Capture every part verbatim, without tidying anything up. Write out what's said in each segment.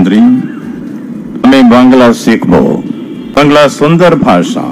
मुख्यमंत्री আমি বাংলা শিখব বাংলা সুন্দর ভাষা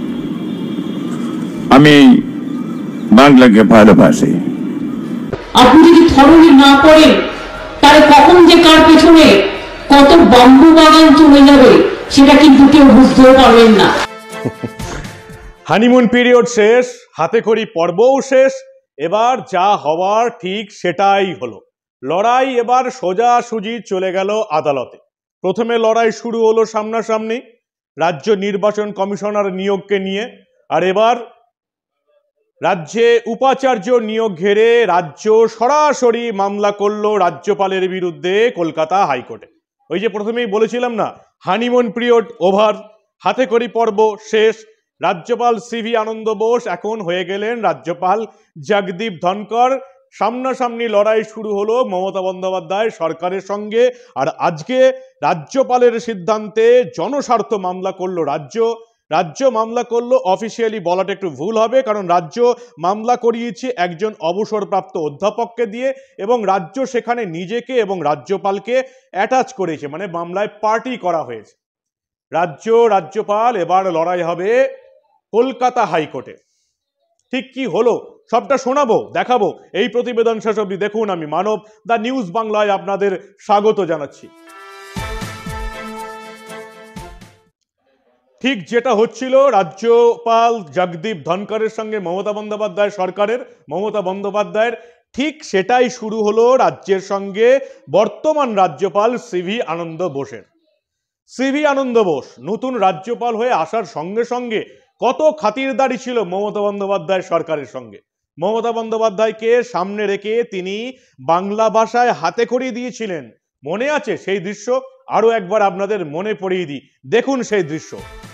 আমি বাংলাকে ভালোবাসি আপনি যদি ধরনের না পড়েন তাহলে কখন যে কার পেছনে কত বাম্বু বাগান চলে যাবে সেটা কিন্তু কেউ বুঝতেও পারবেন না। হানিমুন পিরিয়ড শেষ, হাতে খড়ি পর্বও শেষ, এবার যা হওয়ার ঠিক সেটাই হলো। লড়াই এবার সোজাসুজি চলে গেল আদালতে। প্রথমে লড়াই শুরু হলো সামনাসামনি রাজ্য নির্বাচন কমিশনার নিয়োগকে নিয়ে, আর এবার রাজ্যে উপাচার্য নিয়োগ ঘিরে রাজ্য সরাসরি মামলা করলো রাজ্যপালের বিরুদ্ধে কলকাতা হাইকোর্টে। ওই যে প্রথমেই বলেছিলাম না, হানিমুন পিরিয়ড ওভার, হাতে খড়ি পর্ব শেষ। রাজ্যপাল সিভি আনন্দ বোস এখন হয়ে গেলেন রাজ্যপাল জগদীপ ধনকর। সামনাসামনি লড়াই শুরু হলো মমতা বন্দ্যোপাধ্যায় সরকারের সঙ্গে, আর আজকে রাজ্যপালের সিদ্ধান্তে জনস্বার্থ মামলা করলো রাজ্য। রাজ্য মামলা করলো, অফিসিয়ালি বলাটা একটু ভুল হবে, কারণ রাজ্য মামলা করিয়েছে একজন অবসরপ্রাপ্ত অধ্যাপককে দিয়ে, এবং রাজ্য সেখানে নিজেকে এবং রাজ্যপালকে অ্যাটাচ করেছে, মানে মামলায় পার্টি করা হয়েছে। রাজ্য রাজ্যপাল এবার লড়াই হবে কলকাতা হাইকোর্টে। ঠিক কি হলো সবটা শোনাবো, দেখাবো এই প্রতিবেদন শেষ অবধি দেখুন। আমি মানব, দ্য নিউজ বাংলায় আপনাদের স্বাগত জানাচ্ছি। ঠিক যেটা হচ্ছিল রাজ্যপাল জগদীপ ধনকরের সঙ্গে মমতা বন্দ্যোপাধ্যায় সরকারের, মমতা বন্দ্যোপাধ্যায়ের, ঠিক সেটাই শুরু হলো রাজ্যের সঙ্গে বর্তমান রাজ্যপাল সিভি আনন্দ বোসের। সিভি আনন্দ বোস নতুন রাজ্যপাল হয়ে আসার সঙ্গে সঙ্গে কত খাতিরদারি ছিল মমতা বন্দ্যোপাধ্যায় সরকারের সঙ্গে। মমতা বন্দ্যোপাধ্যায়কে সামনে রেখে তিনি বাংলা ভাষায় হাতে খড়ি দিয়েছিলেন, মনে আছে সেই দৃশ্য? আরো একবার আপনাদের মনে পড়িয়ে দিই, দেখুন সেই দৃশ্য।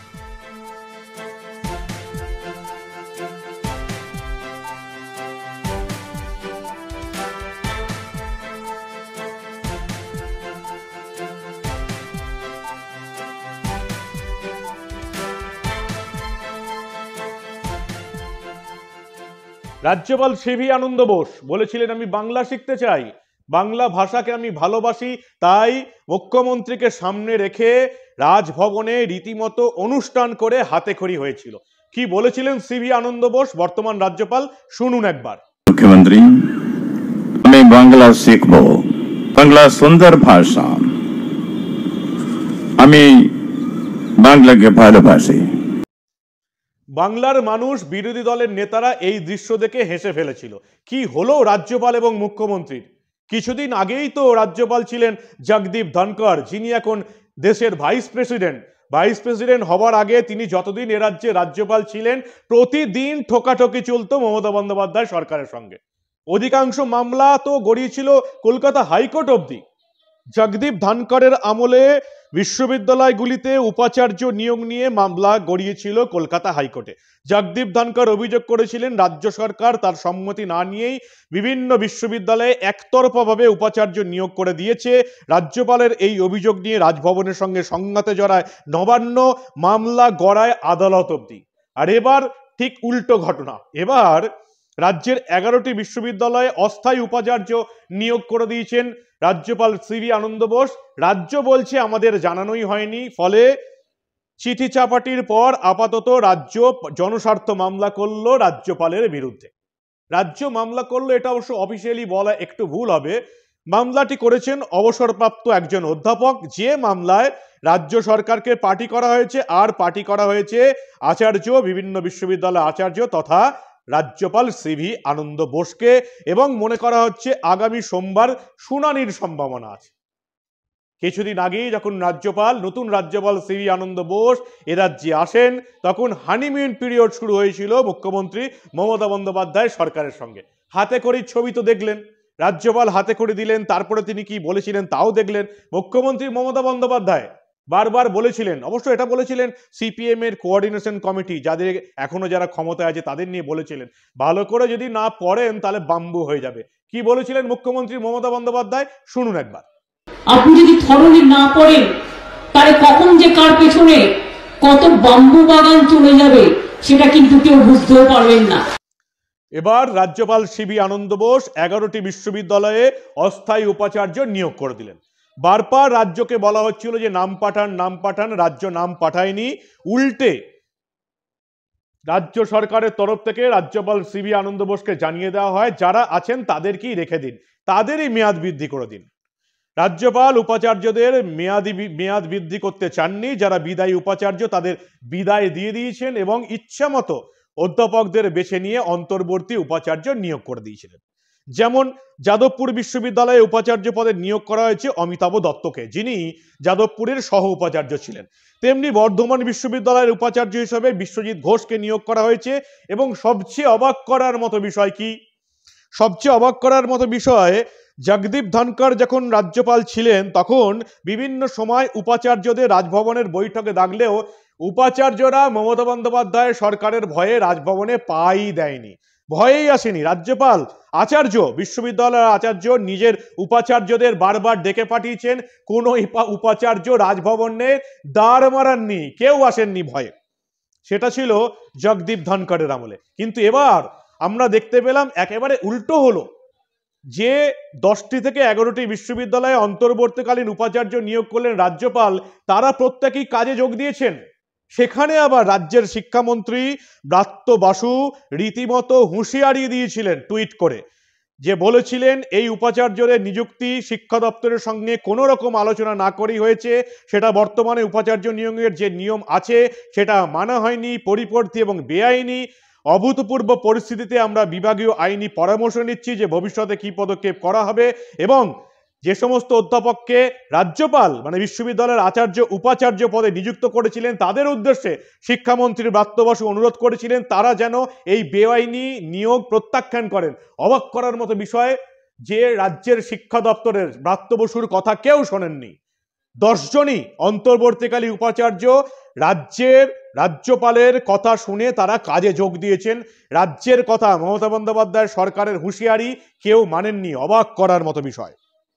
রাজ্যপাল সিভি আনন্দ বোস বলেছিলেন, আমি বাংলা শিখতে চাই, বাংলা ভাষাকে আমি ভালোবাসি, তাই মুখ্যমন্ত্রীকে সামনে রেখে রাজভবনে রীতিমতো অনুষ্ঠান করে হাতে খড়ি হয়েছিল। কি বলেছিলেন সিভি আনন্দ বোস বর্তমান রাজ্যপাল, শুনুন একবার। মুখ্যমন্ত্রী আমি বাংলা শিখব বাংলা সুন্দর ভাষা আমি বাংলাকে ভালোবাসি। বাংলার মানুষ, বিরোধী দলের নেতারা এই দৃশ্য দেখে হেসে ফেলেছিল। কি হলো রাজ্যপাল এবং মুখ্যমন্ত্রীর? কিছুদিন আগেই তো রাজ্যপাল ছিলেন জগদীপ ধনকর, যিনি এখন দেশের ভাইস প্রেসিডেন্ট। ভাইস প্রেসিডেন্ট হবার আগে তিনি যতদিন এ রাজ্যে রাজ্যপাল ছিলেন, প্রতিদিন ঠোকাঠকি চলতো মমতা বন্দ্যোপাধ্যায় সরকারের সঙ্গে। অধিকাংশ মামলা তো গড়িয়েছিল কলকাতা হাইকোর্ট অবধি। জগদীপ ধনকরের আমলে বিশ্ববিদ্যালয়গুলিতে উপাচার্য নিয়োগ নিয়ে মামলা গড়িয়েছিল কলকাতা হাইকোর্টে। জগদীপ ধনকর অভিযোগ করেছিলেন রাজ্য সরকার তার সম্মতি না নিয়েই বিভিন্ন বিশ্ববিদ্যালয়ে একতরফাভাবে উপাচার্য নিয়োগ করে দিয়েছে। রাজ্যপালের এই অভিযোগ নিয়ে রাজভবনের সঙ্গে সংঘাতে জড়ায় নবান্ন, মামলা গড়ায় আদালত অবধি। আর এবার ঠিক উল্টো ঘটনা, এবার রাজ্যের এগারোটি বিশ্ববিদ্যালয়ে অস্থায়ী উপাচার্য নিয়োগ করে দিয়েছেন রাজ্যপাল সিভি আনন্দ বোস। রাজ্য বলছে আমাদের জানানোই হয়নি, ফলে চিঠি চাপাটির পর আপাতত রাজ্য জনস্বার্থ মামলা করলো রাজ্যপালের বিরুদ্ধে। রাজ্য মামলা করলো, এটা অবশ্য অফিসিয়ালি বলা একটু ভুল হবে। মামলাটি করেছেন অবসরপ্রাপ্ত একজন অধ্যাপক, যে মামলায় রাজ্য সরকারকে পার্টি করা হয়েছে, আর পার্টি করা হয়েছে আচার্য, বিভিন্ন বিশ্ববিদ্যালয় আচার্য তথা রাজ্যপাল সিভি আনন্দ বোসকে, এবং মনে করা হচ্ছে আগামী সোমবার শুনানির সম্ভাবনা আছে। কিছুদিন আগেই যখন রাজ্যপাল নতুন রাজ্যপাল সিভি আনন্দ বোস এ রাজ্যে আসেন, তখন হানিমুন পিরিয়ড শুরু হয়েছিল মুখ্যমন্ত্রী মমতা বন্দ্যোপাধ্যায় সরকারের সঙ্গে। হাতে খড়ির ছবি তো দেখলেন, রাজ্যপাল হাতে খড়ি দিলেন, তারপরে তিনি কি বলেছিলেন তাও দেখলেন। মুখ্যমন্ত্রী মমতা বন্দ্যোপাধ্যায় বারবার বলেছিলেন, অবশ্য এটা বলেছিলেন সিপিএম এর কোঅর্ডিনেশন কমিটি, যাদের এখনো যারা ক্ষমতায় আছে তাদের নিয়ে বলেছিলেন, ভালো করে যদি না পড়েন তাহলে বাম্বু হয়ে যাবে। কি বলেছিলেন মুখ্যমন্ত্রী মমতা বন্দ্যোপাধ্যায়, শুনুন একবার। আপনি যদি ধরনের না পড়েন তাহলে কখন যে কার পেছনে কত বাম্বু বাগান চলে যাবে সেটা কিন্তু কেউ বুঝতেও পারবেন না। এবার রাজ্যপাল সিভি আনন্দ বোস এগারোটি বিশ্ববিদ্যালয়ে অস্থায়ী উপাচার্য নিয়োগ করে দিলেন। বারবার রাজ্যকে বলা হচ্ছিল যে নাম পাঠান নাম পাঠান, রাজ্য নাম পাঠায়নি। উল্টে রাজ্য সরকারের তরফ থেকে রাজ্যপাল সিবি আনন্দ বোসকে জানিয়ে দেওয়া হয় যারা আছেন তাদেরকেই রেখে দিন, তাদেরই মেয়াদ বৃদ্ধি করে দিন। রাজ্যপাল উপাচার্যদের মেয়াদি মেয়াদ বৃদ্ধি করতে চাননি, যারা বিদায়ী উপাচার্য তাদের বিদায় দিয়ে দিয়েছেন এবং ইচ্ছা মতো অধ্যাপকদের বেছে নিয়ে অন্তর্বর্তী উপাচার্য নিয়োগ করে দিয়েছিলেন। যেমন যাদবপুর বিশ্ববিদ্যালয়ে উপাচার্য পদে নিয়োগ করা হয়েছে অমিতাভ দত্তকে, যিনি যাদবপুরের সহ উপাচার্য ছিলেন। তেমনি বর্ধমান বিশ্ববিদ্যালয়ের উপাচার্য হিসেবে বিশ্বজিৎ ঘোষকে নিয়োগ করা হয়েছে। এবং সবচেয়ে অবাক করার মতো বিষয় কি, সবচেয়ে অবাক করার মতো বিষয়, জগদীপ ধনকর যখন রাজ্যপাল ছিলেন তখন বিভিন্ন সময় উপাচার্যদের রাজভবনের বৈঠকে ডাকলেও উপাচার্যরা মমতা বন্দ্যোপাধ্যায় সরকারের ভয়ে রাজভবনে পাই দেয়নি, ভয়েই আসেনি। রাজ্যপাল আচার্য, বিশ্ববিদ্যালয়ের আচার্য নিজের উপাচার্যদের বারবার ডেকে পাঠিয়েছেন, কোনো উপাচার্য রাজভবনের দ্বার মারাননি, কেউ আসেননি ভয়ে। সেটা ছিল জগদীপ ধনকরের আমলে। কিন্তু এবার আমরা দেখতে পেলাম একেবারে উল্টো হলো, যে দশটি থেকে এগারোটি বিশ্ববিদ্যালয়ে অন্তর্বর্তীকালীন উপাচার্য নিয়োগ করলেন রাজ্যপাল, তারা প্রত্যেকেই কাজে যোগ দিয়েছেন। সেখানে আবার রাজ্যের শিক্ষামন্ত্রী ব্রাত্য বাসু রীতিমতো হুঁশিয়ারি দিয়েছিলেন টুইট করে, যে বলেছিলেন এই উপাচার্যদের নিযুক্তি শিক্ষা দপ্তরের সঙ্গে কোনো রকম আলোচনা না করেই হয়েছে, সেটা বর্তমানে উপাচার্য নিয়োগের যে নিয়ম আছে সেটা মানা হয়নি, পরিপন্থী এবং বেআইনি। অভূতপূর্ব পরিস্থিতিতে আমরা বিভাগীয় আইনি পরামর্শ নিচ্ছি যে ভবিষ্যতে কি পদক্ষেপ করা হবে। এবং যে সমস্ত অধ্যাপককে রাজ্যপাল মানে বিশ্ববিদ্যালয়ের আচার্য উপাচার্য পদে নিযুক্ত করেছিলেন তাদের উদ্দেশ্যে শিক্ষামন্ত্রী ব্রাত্য বসু অনুরোধ করেছিলেন তারা যেন এই বেআইনি নিয়োগ প্রত্যাখ্যান করেন। অবাক করার মতো বিষয় যে রাজ্যের শিক্ষা দপ্তরের ব্রাত্য বসুর কথা কেউ শোনেননি। দশজনই অন্তর্বর্তীকালী উপাচার্য রাজ্যের রাজ্যপালের কথা শুনে তারা কাজে যোগ দিয়েছেন। রাজ্যের কথা, মমতা বন্দ্যোপাধ্যায় সরকারের হুঁশিয়ারি কেউ মানেননি। অবাক করার মতো বিষয়।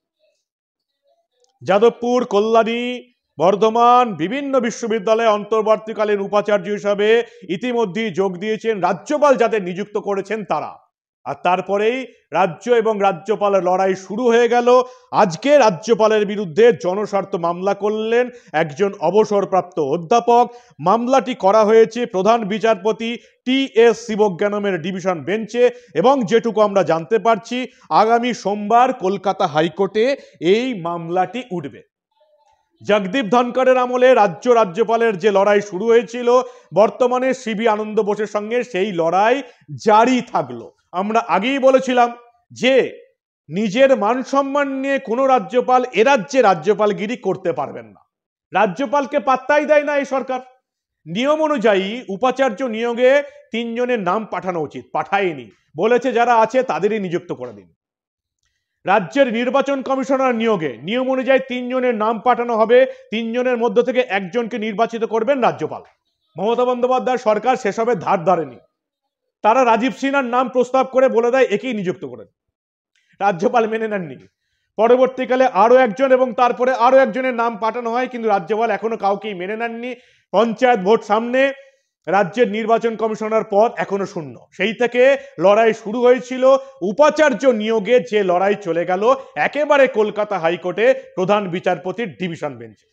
যাদবপুর, কল্যাণী, বর্ধমান বিভিন্ন বিশ্ববিদ্যালয়ে অন্তর্বর্তীকালীন উপাচার্য হিসাবে ইতিমধ্যেই যোগ দিয়েছেন রাজ্যপাল যাদের নিযুক্ত করেছেন তারা। আর তারপরেই রাজ্য এবং রাজ্যপালের লড়াই শুরু হয়ে গেল। আজকে রাজ্যপালের বিরুদ্ধে জনস্বার্থ মামলা করলেন একজন অবসরপ্রাপ্ত অধ্যাপক। মামলাটি করা হয়েছে প্রধান বিচারপতি টি এস শিবজ্ঞানমের ডিভিশন বেঞ্চে এবং যেটুকু আমরা জানতে পারছি আগামী সোমবার কলকাতা হাইকোর্টে এই মামলাটি উঠবে। জগদীপ ধনকরের আমলে রাজ্য রাজ্যপালের যে লড়াই শুরু হয়েছিল, বর্তমানে সিবি আনন্দ বোসের সঙ্গে সেই লড়াই জারি থাকলো। আমরা আগেই বলেছিলাম যে নিজের মান সম্মান নিয়ে কোনো রাজ্যপাল এ রাজ্যে রাজ্যপালগিরি করতে পারবেন না। রাজ্যপালকে পাত্তাই দেয় না এই সরকার। নিয়ম অনুযায়ী উপাচার্য নিয়োগে তিনজনের নাম পাঠানো উচিত, পাঠায়নি, বলেছে যারা আছে তাদেরই নিযুক্ত করে দিন। রাজ্যের নির্বাচন কমিশনার নিয়োগে নিয়ম অনুযায়ী তিনজনের নাম পাঠানো হবে, তিনজনের মধ্য থেকে একজনকে নির্বাচিত করবেন রাজ্যপাল। মমতা বন্দ্যোপাধ্যায় সরকার সেসবের ধার ধারেনি। তারা রাজীব সিনহার নাম প্রস্তাব করে বলে দেয় একেই নিযুক্ত করেন, রাজ্যপাল মেনে নেননি। পরবর্তীকালে আরো একজন এবং তারপরে আরো একজনের নাম পাঠানো হয়, কিন্তু রাজ্যপাল এখনো কাউকেই মেনে নেননি। পঞ্চায়েত ভোট সামনে, রাজ্যের নির্বাচন কমিশনার পদ এখনো শূন্য। সেই থেকে লড়াই শুরু হয়েছিল। উপাচার্য নিয়োগে যে লড়াই চলে গেল একেবারে কলকাতা হাইকোর্টে প্রধান বিচারপতির ডিভিশন বেঞ্চে।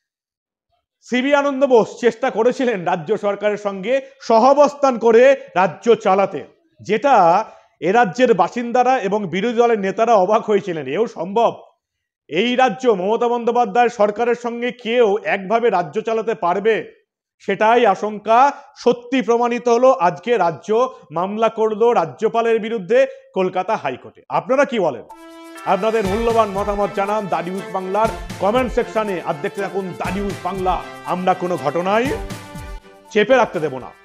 সিবি আনন্দ বোস চেষ্টা করেছিলেন রাজ্য সরকারের সঙ্গে সহাবস্থান করে রাজ্য চালাতে, যেটা এ রাজ্যের বাসিন্দারা এবং বিরোধী দলের নেতারা অবাক হয়েছিলেন। এও সম্ভব? এই রাজ্য মমতা বন্দ্যোপাধ্যায় সরকারের সঙ্গে কেউ একভাবে রাজ্য চালাতে পারবে? সেটাই আশঙ্কা সত্যি প্রমাণিত হলো। আজকে রাজ্য মামলা করলো রাজ্যপালের বিরুদ্ধে কলকাতা হাইকোর্টে। আপনারা কি বলেন? আপনাদের মূল্যবান মতামত জানান দা নিউজ বাংলার কমেন্ট সেকশনে। আর দেখতে থাকুন দা নিউজ বাংলা। আমরা কোনো ঘটনায় চেপে রাখতে দেব না।